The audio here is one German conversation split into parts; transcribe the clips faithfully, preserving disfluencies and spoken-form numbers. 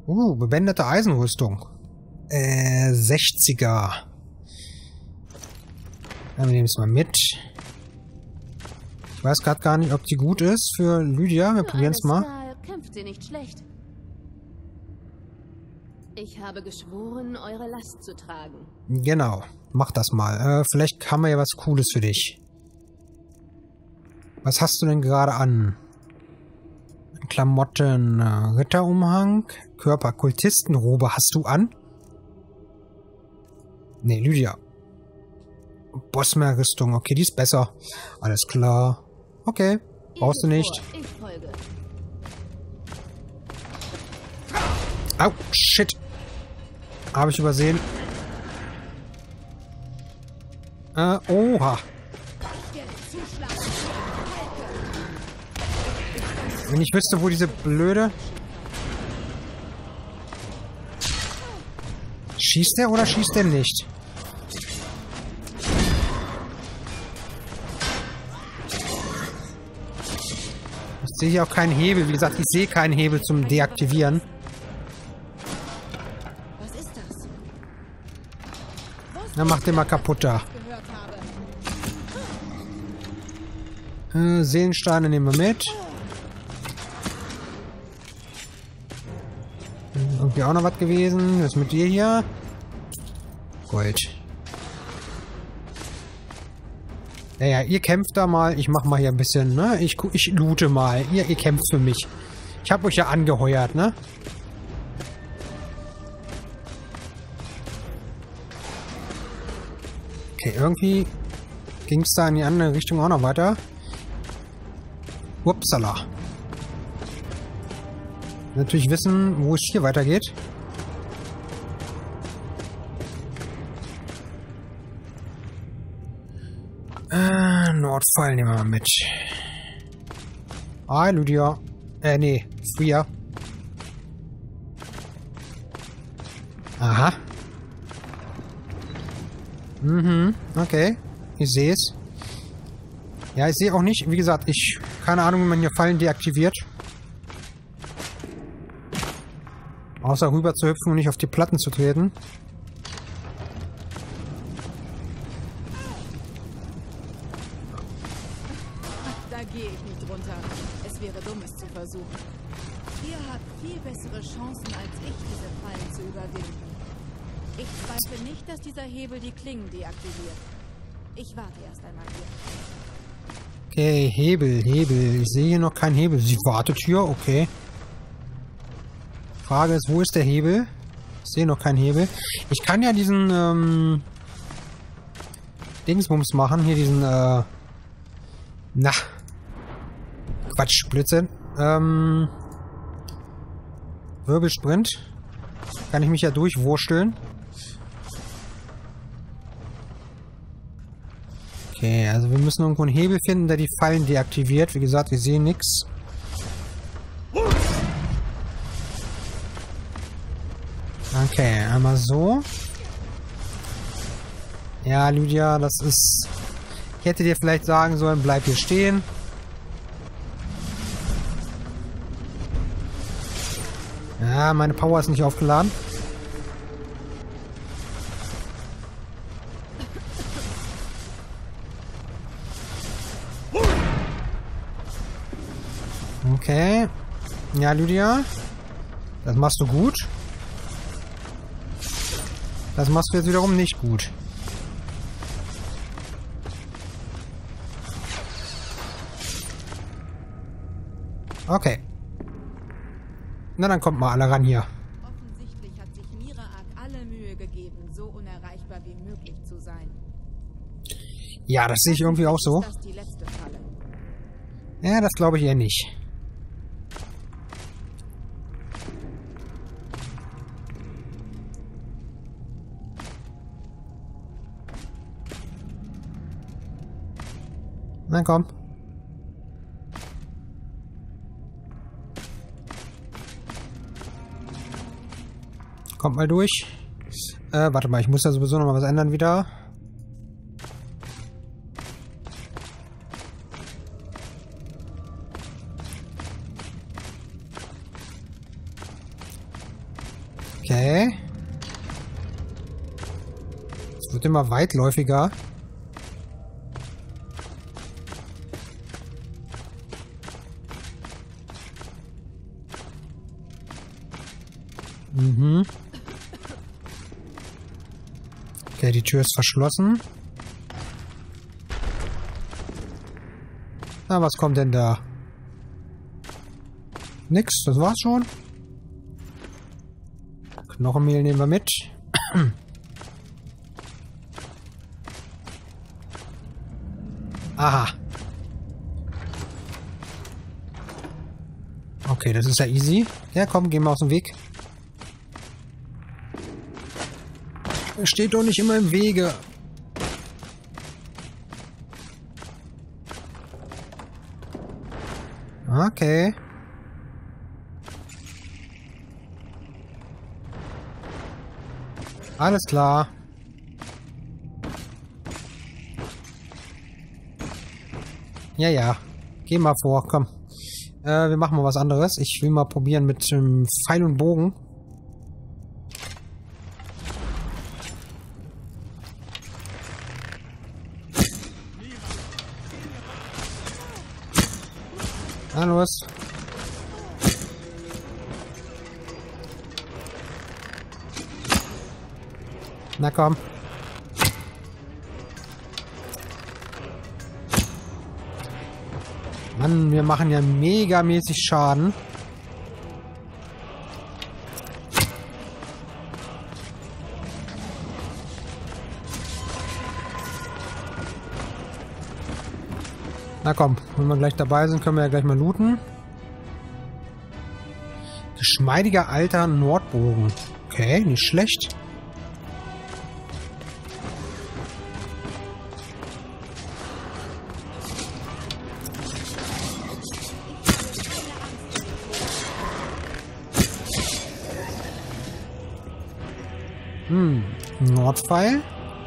Uh, bebänderte Eisenrüstung. Äh, sechziger. Dann nehmen wir es mal mit. Ich weiß gerade gar nicht, ob die gut ist für Lydia. Wir probieren es mal. Klar, kämpft sie nicht schlecht. Ich habe geschworen, eure Last zu tragen. Genau. Mach das mal. Äh, vielleicht haben wir ja was Cooles für dich. Was hast du denn gerade an? Klamotten, Ritterumhang, Körper, Kultistenrobe hast du an? Ne, Lydia. Bossmeer-Rüstung, okay, die ist besser. Alles klar. Okay, brauchst du nicht. Ich folge. Au, shit. Habe ich übersehen. Äh, oha. Wenn ich wüsste, wo diese blöde... Schießt der oder schießt der nicht? Ich sehe hier auch keinen Hebel. Wie gesagt, ich sehe keinen Hebel zum Deaktivieren. Was ist das? Na, mach den mal kaputt da. Äh, Seelensteine nehmen wir mit. Irgendwie auch noch was gewesen. Was ist mit dir hier? Gold. Naja, ihr kämpft da mal. Ich mach mal hier ein bisschen, ne? Ich, ich loote mal. Ihr, ihr kämpft für mich. Ich habe euch ja angeheuert, ne? Okay, irgendwie ging es da in die andere Richtung auch noch weiter. Upsala. Natürlich wissen, wo es hier weitergeht. Äh, Nordpfeil nehmen wir mal mit. Hi, Lydia. Äh, nee, Fria. Aha. Mhm, okay. Ich sehe es. Ja, ich sehe auch nicht, wie gesagt, ich... Keine Ahnung, wie man hier Fallen deaktiviert. Außer rüber zu hüpfen und nicht auf die Platten zu treten. Da gehe ich nicht runter. Es wäre dumm, es zu versuchen. Ihr habt viel bessere Chancen als ich, diese Fallen zu überwinden. Ich zweifle nicht, dass dieser Hebel die Klingen deaktiviert. Ich warte erst einmal hier. Okay, Hebel, Hebel. Ich sehe hier noch keinen Hebel. Sie wartet hier, okay. Frage ist, wo ist der Hebel? Ich sehe noch keinen Hebel. Ich kann ja diesen, ähm... Dingsbums machen. Hier diesen, äh... Na. Quatsch, Blödsinn. Ähm... Wirbelsprint. Kann ich mich ja durchwursteln. Okay, also wir müssen irgendwo einen Hebel finden, der die Fallen deaktiviert. Wie gesagt, wir sehen nichts. Okay, einmal so. Ja, Lydia, das ist... Ich hätte dir vielleicht sagen sollen, bleib hier stehen. Ja, meine Power ist nicht aufgeladen. Okay. Ja, Lydia. Das machst du gut. Das machst du jetzt wiederum nicht gut. Okay. Na, dann kommt mal alle ran hier. Offensichtlich hat sich Miraak alle Mühe gegeben, so unerreichbar wie möglich zu sein. Ja, das sehe ich irgendwie auch so. Ist das die letzte Falle? Ja, das glaube ich eher nicht. Na komm. Kommt mal durch. Äh, warte mal, ich muss da sowieso noch mal was ändern wieder. Okay. Es wird immer weitläufiger. Mhm. Okay, die Tür ist verschlossen. Na, was kommt denn da? Nix, das war's schon. Knochenmehl nehmen wir mit. Aha. Okay, das ist ja easy. Ja, komm, gehen wir aus dem Weg. Er steht doch nicht immer im Wege. Okay. Alles klar. Ja, ja. Geh mal vor, komm. Äh, wir machen mal was anderes. Ich will mal probieren mit ähm, Pfeil und Bogen. Na los. Na komm. Mann, wir machen ja megamäßig Schaden. Na komm, wenn wir gleich dabei sind, können wir ja gleich mal looten. Geschmeidiger alter Nordbogen. Okay, nicht schlecht. Hm, Nordpfeil.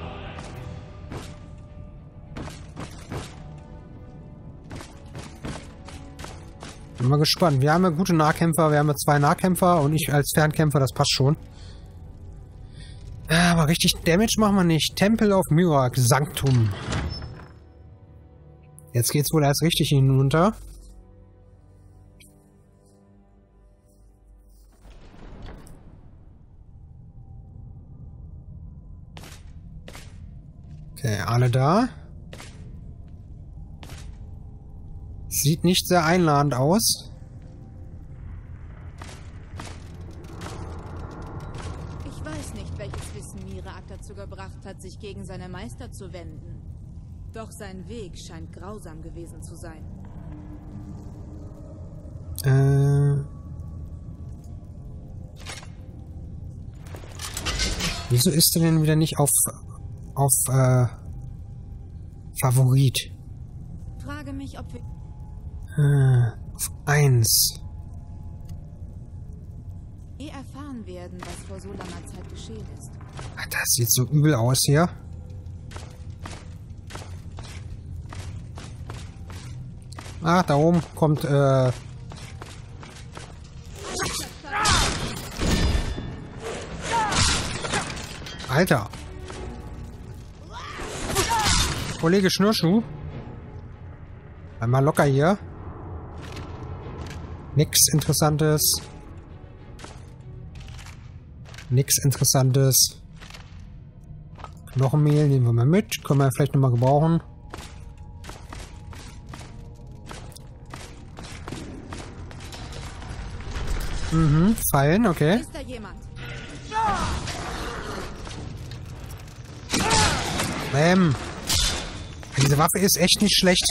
Bin mal gespannt. Wir haben ja gute Nahkämpfer, wir haben ja zwei Nahkämpfer und ich als Fernkämpfer, das passt schon. Aber richtig Damage machen wir nicht. Tempel of Myrak, Sanctum. Jetzt geht's wohl erst richtig hinunter. Okay, alle da. Sieht nicht sehr einladend aus. Ich weiß nicht, welches Wissen Miraak dazu gebracht hat, sich gegen seine Meister zu wenden. Doch sein Weg scheint grausam gewesen zu sein. Äh. Wieso ist er denn wieder nicht auf auf äh, Favorit? Frage mich, ob wir Äh, auf eins. eh erfahren werden, was vor so langer Zeit geschehen ist. Ach, das sieht so übel aus hier. Ah, da oben kommt, äh... Alter. Kollege Schnürschuh. Einmal locker hier. Nix Interessantes. Nix Interessantes. Knochenmehl nehmen wir mal mit. Können wir vielleicht nochmal gebrauchen. Mhm, Pfeilen, okay. Ist da jemand? Bäm. Diese Waffe ist echt nicht schlecht.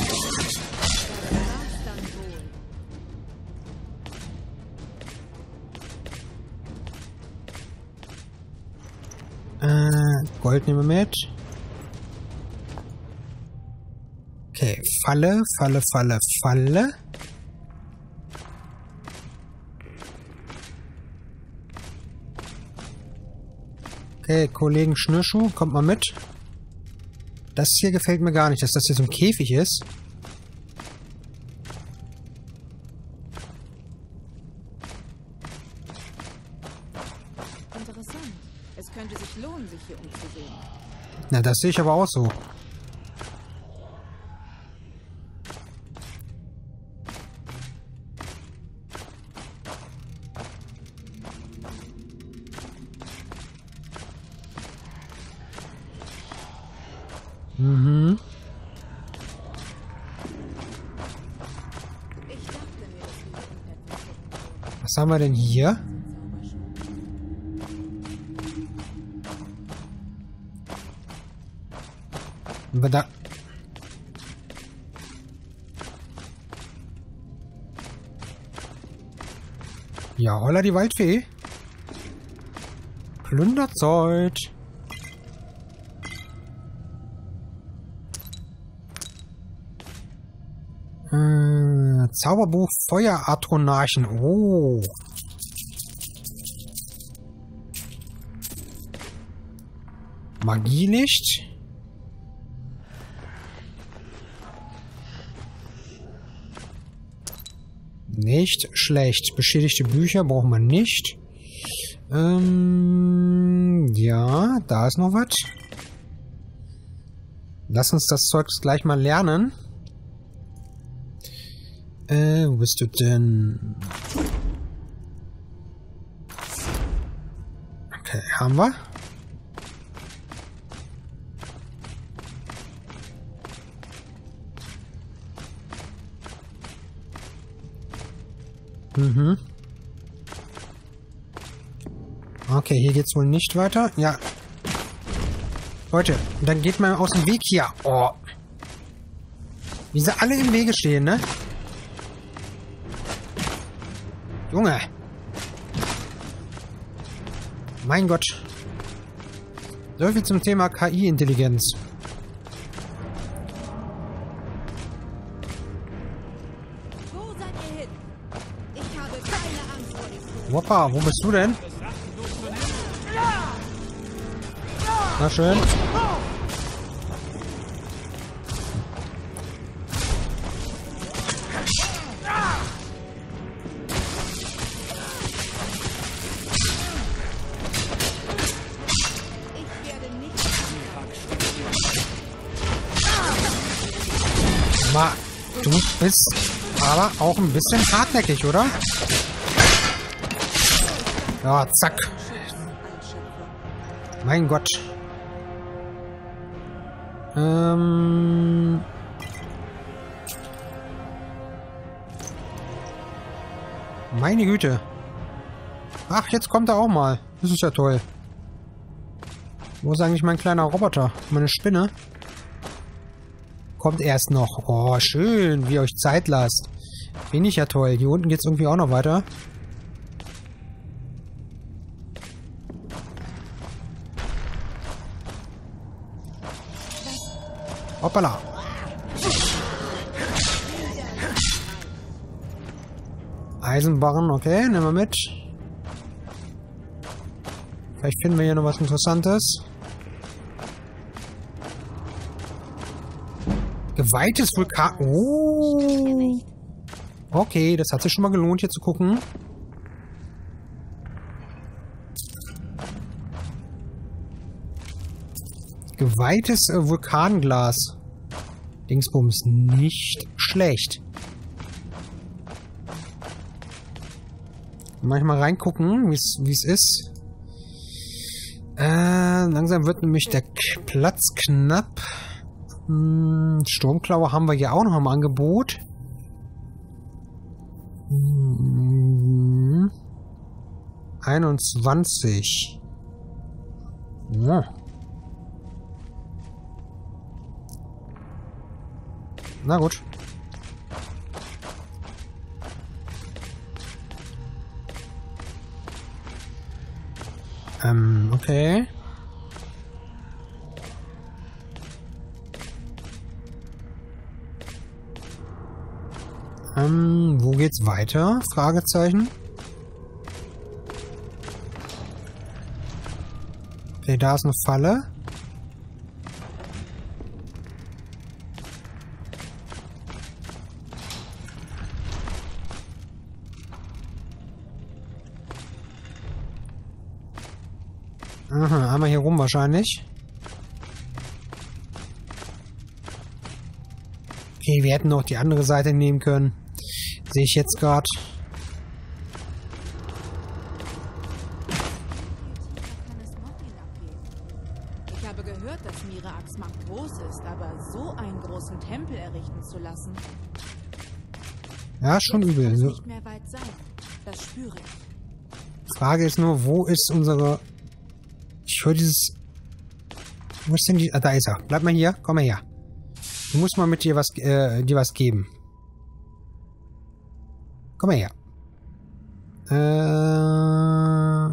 Äh, Gold nehmen wir mit. Okay, Falle, Falle, Falle, Falle. Okay, Kollegen Schnürschuh, kommt mal mit. Das hier gefällt mir gar nicht, dass das hier so ein Käfig ist. könnte sich lohnen, sich hier umzusehen. Na, das sehe ich aber auch so. Mhm. Ich dachte mir, dass wir hier etwas. Was haben wir denn hier? Aber da... Ja, holla die Waldfee. Plünderzeit. Äh, Zauberbuch Feueratronarchen. Oh. Magielicht. Nicht schlecht. Beschädigte Bücher brauchen wir nicht. Ähm, ja, da ist noch was. Lass uns das Zeug gleich mal lernen. Äh, wo bist du denn? Okay, haben wir. Mhm. Okay, hier geht's wohl nicht weiter. Ja. Leute, dann geht mal aus dem Weg hier. Oh. Wie sie alle im Wege stehen, ne? Junge. Mein Gott. So viel zum Thema K I-Intelligenz. Wo seid ihr hin? Ich habe keine Angst vor dem Tod. Woppa, wo bist du denn? Na schön. Ma, du bist aber auch ein bisschen hartnäckig, oder? Ja, zack. Mein Gott. Ähm... Meine Güte. Ach, jetzt kommt er auch mal. Das ist ja toll. Wo ist eigentlich mein kleiner Roboter? Meine Spinne? Kommt erst noch. Oh, schön, wie ihr euch Zeit lasst. Finde ich ja toll. Hier unten geht es irgendwie auch noch weiter. Hoppala. Eisenbarren, okay, nehmen wir mit. Vielleicht finden wir hier noch was Interessantes. Geweihtes Vulkan... Oh. Okay, das hat sich schon mal gelohnt, hier zu gucken. Geweihtes äh, Vulkanglas. Dingsbums, nicht schlecht. Manchmal reingucken, wie es ist. Äh, langsam wird nämlich der K Platz knapp. Hm, Sturmklaue haben wir hier auch noch im Angebot. Hm, einundzwanzig. Ja. Na gut. Ähm, okay. Ähm, wo geht's weiter? Fragezeichen. Okay, da ist eine Falle. Aha, einmal hier rum wahrscheinlich. Okay, wir hätten noch die andere Seite nehmen können. Sehe ich jetzt gerade. Ich habe gehört, dass Miraaks Macht groß ist, aber so einen großen Tempel errichten zu lassen. Ja, schon übel. Kann es So. nicht mehr weit sein. Das spüre ich. Frage ist nur, wo ist unsere... Ich höre dieses... Wo ist denn die... Ah, da ist er. Bleib mal hier. Komm mal her. Du musst mal mit dir was, äh, dir was geben. Komm mal her. Äh...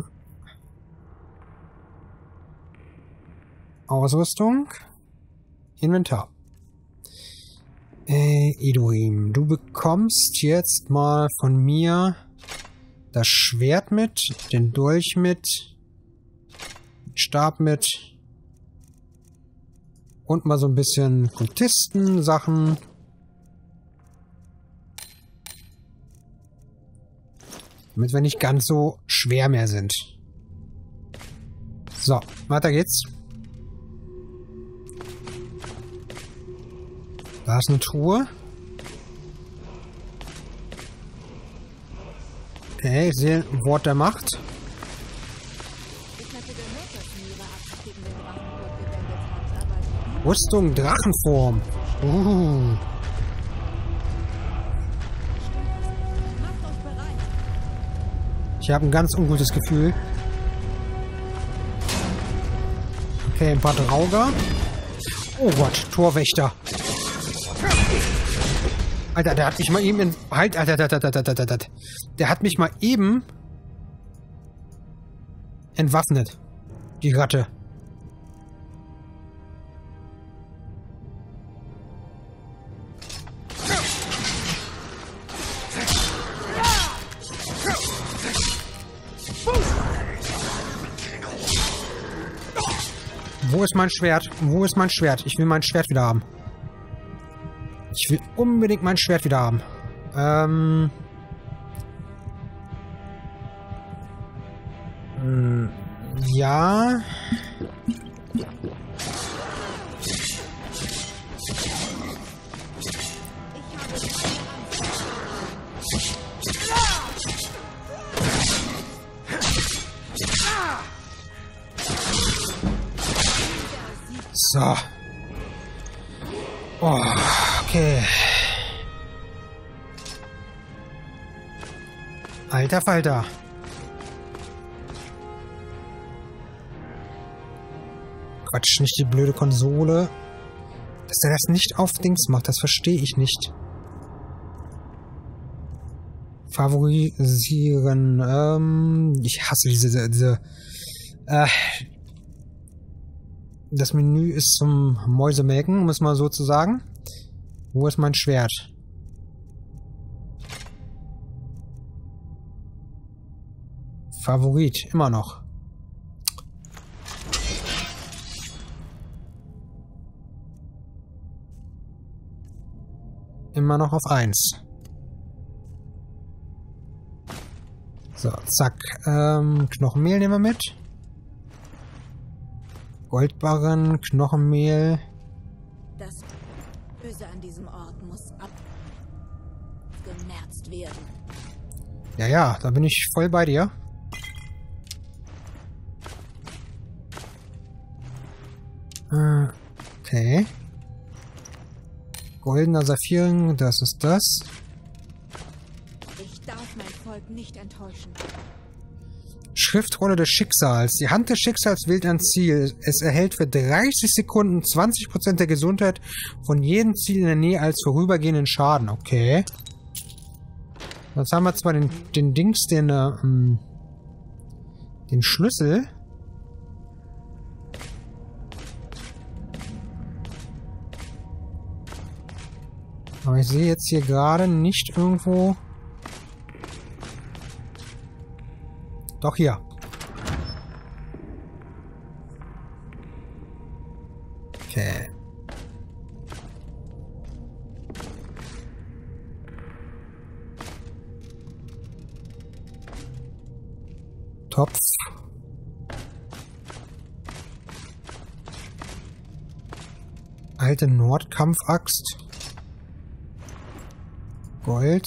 Ausrüstung. Inventar. Äh, Edorim, du bekommst jetzt mal von mir das Schwert mit, den Dolch mit, den Stab mit und mal so ein bisschen Kultisten-Sachen. Damit wir nicht ganz so schwer mehr sind. So, weiter geht's. Da ist eine Truhe. Okay, ich sehe ein Wort der Macht. Ich hatte gehört, dass Miraak gegen den Drachengott gewendet hat, aber die Rüstung Drachenform. Uh. macht euch bereit. Ich habe ein ganz ungutes Gefühl. Okay, ein paar Drauger. Oh Gott, Torwächter. Alter, der hat mich mal eben in... Halt, Alter, der, der, der, der, der, der hat mich mal eben entwaffnet. Die Ratte. Wo ist mein Schwert? Wo ist mein Schwert? Ich will mein Schwert wieder haben. Ich will unbedingt mein Schwert wieder haben. Ähm. Hm, ja. So. Oh, okay. Alter Falter. Quatsch, nicht die blöde Konsole. Dass er das nicht auf Dings macht, das verstehe ich nicht. Favorisieren. Ähm, ich hasse diese... diese äh, das Menü ist zum Mäusemelken, um es mal so zu sagen. Wo ist mein Schwert? Favorit, immer noch. Immer noch auf eins. So, zack. Ähm, Knochenmehl nehmen wir mit. Goldbarren, Knochenmehl. Das Böse an diesem Ort muss abgemerzt werden. Ja, ja, da bin ich voll bei dir. Äh, okay. Goldener Saphir, das ist das. Ich darf mein Volk nicht enttäuschen. Schriftrolle des Schicksals. Die Hand des Schicksals wählt ein Ziel. Es erhält für dreißig Sekunden zwanzig Prozent der Gesundheit von jedem Ziel in der Nähe als vorübergehenden Schaden. Okay. Jetzt haben wir zwar den, den Dings, den, äh, den Schlüssel. Aber ich sehe jetzt hier gerade nicht irgendwo... Doch hier. Okay. Topf. Alte Nordkampfaxt. Gold.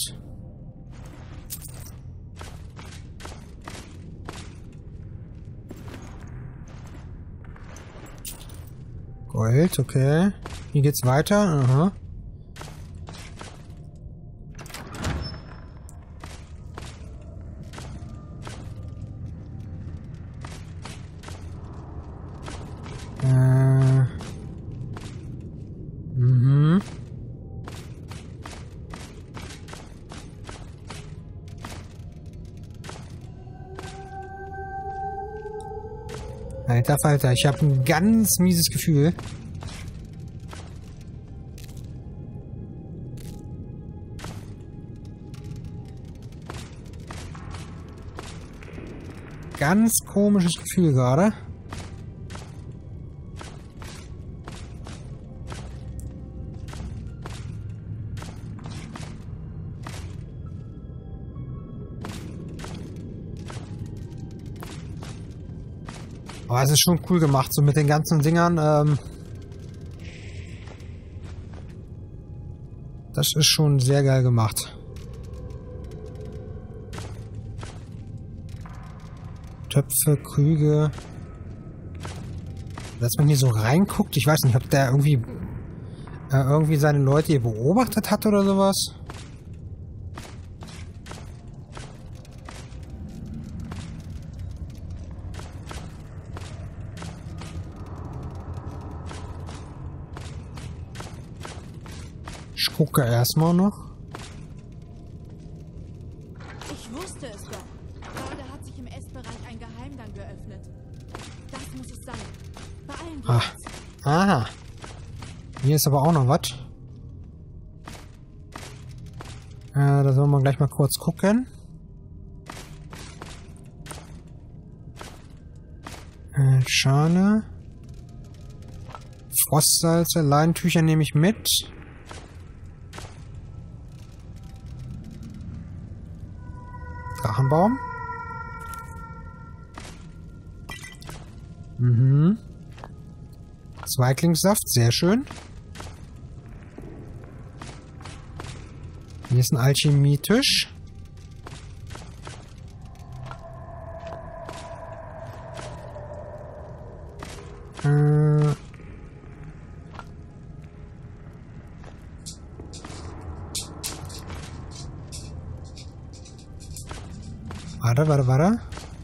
Gold, okay. Hier geht's weiter. Aha. Äh. Mhm. Alter Falter, ich habe ein ganz mieses Gefühl. Ganz komisches Gefühl gerade. Aber es ist schon cool gemacht, so mit den ganzen Dingern. Ähm das ist schon sehr geil gemacht. Töpfe, Krüge. Dass man hier so reinguckt. Ich weiß nicht, ob der irgendwie äh, irgendwie seine Leute hier beobachtet hat oder sowas. Ich gucke erstmal noch. Ich wusste es doch. Gerade hat sich im Essbereich ein Geheimgang geöffnet. Das muss es sein. Beeilen wir Ach. uns. Aha. Hier ist aber auch noch was. Äh, da sollen wir gleich mal kurz gucken. Äh, Schale. Frostsalze, Leinentücher nehme ich mit. Drachenbaum. Mhm. Zweiglingssaft, sehr schön. Hier ist ein Alchemietisch. Äh. Warte, warte, warte.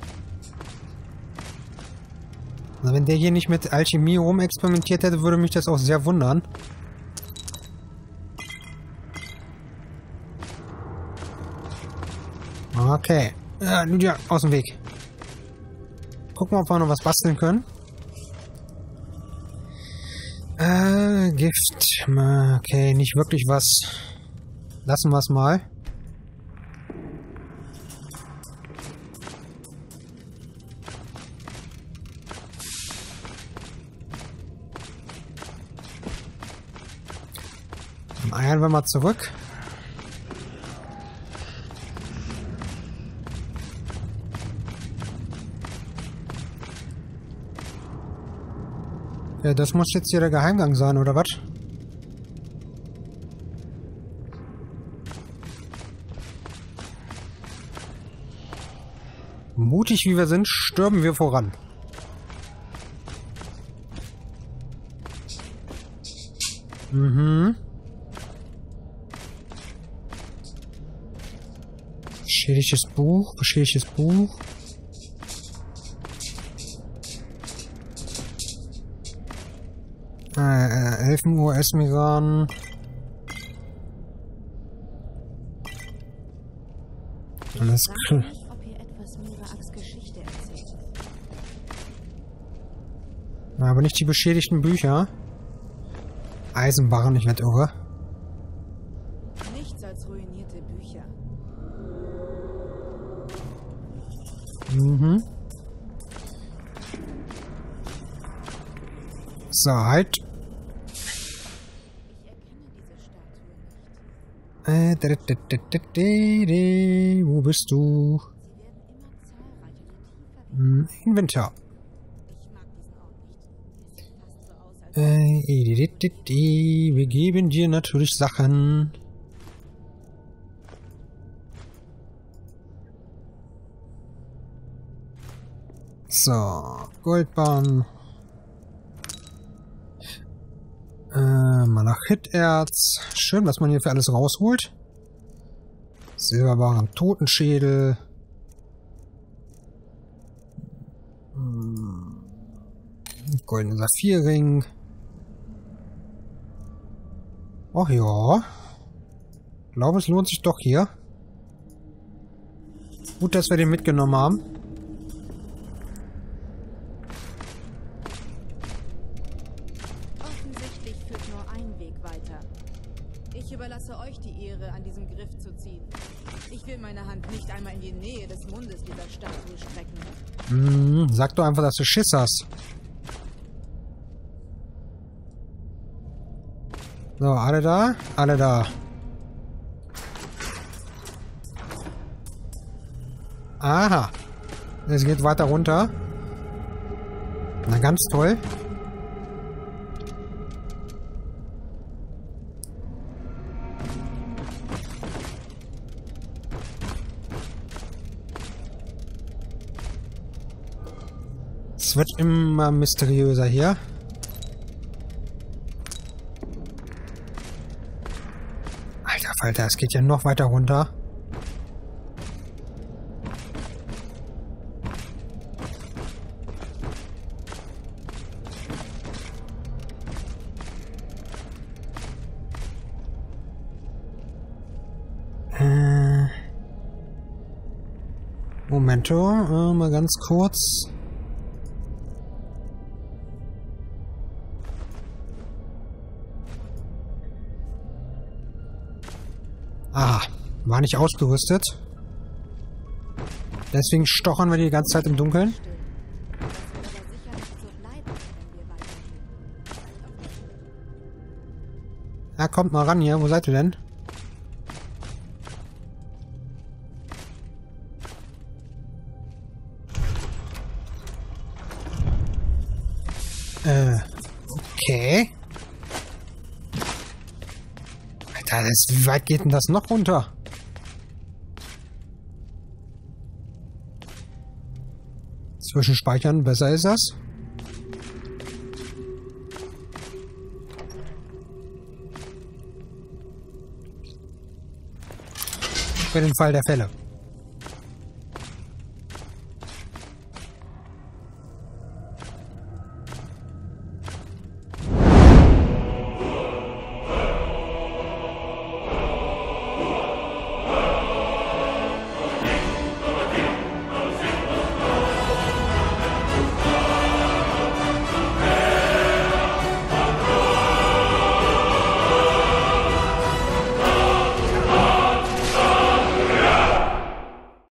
Also wenn der hier nicht mit Alchemie rumexperimentiert hätte, würde mich das auch sehr wundern. Okay. Ja, Lydia, aus dem Weg. Gucken wir, ob wir noch was basteln können. Äh, Gift. Okay, nicht wirklich was. Lassen wir es mal. Eiern wir mal zurück. Ja, das muss jetzt hier der Geheimgang sein, oder was? Mutig wie wir sind, stürmen wir voran. Mhm. Beschädigtes Buch, beschädigtes Buch. Äh, äh, Elfenuhr, Esmiran. Alles klar. Ob ihr etwas Miraaks Geschichte erzählt. Aber nicht die beschädigten Bücher. Eisenbarren, ich werde irre. Nichts als ruinierte Bücher. Mhm. So, halt. Ich erkenne diese Statue nicht. Äh, da, da, da, da, da, da. Wo bist du? Sie werden immer zahlreicher, je tiefer wir Hm, Inventar. Ich mag diesen Ort nicht. Er sieht fast so aus, als Äh, wir geben dir natürlich Sachen. So, Goldbahn. Äh, Malachiterz. Schön, was man hier für alles rausholt. Silberbarren Totenschädel. Hm. Goldener Saphirring. Ach ja. Ich glaube, es lohnt sich doch hier. Gut, dass wir den mitgenommen haben. Offensichtlich führt nur ein Weg weiter. Ich überlasse euch die Ehre, an diesem Griff zu ziehen. Ich will meine Hand nicht einmal in die Nähe des Mundes dieser Statue strecken. Hm, sag doch einfach, dass du Schiss hast. So, alle da? Alle da. Aha. Es geht weiter runter. Na, ganz toll. Es wird immer mysteriöser hier. Alter Falter, es geht ja noch weiter runter. Äh. Momento, äh, mal ganz kurz. Ah, war nicht ausgerüstet. Deswegen stochern wir die ganze Zeit im Dunkeln. Ja, kommt mal ran hier. Wo seid ihr denn? Äh, okay. Alter, das, wie weit geht denn das noch runter? Zwischenspeichern, besser ist das. Für den Fall der Fälle.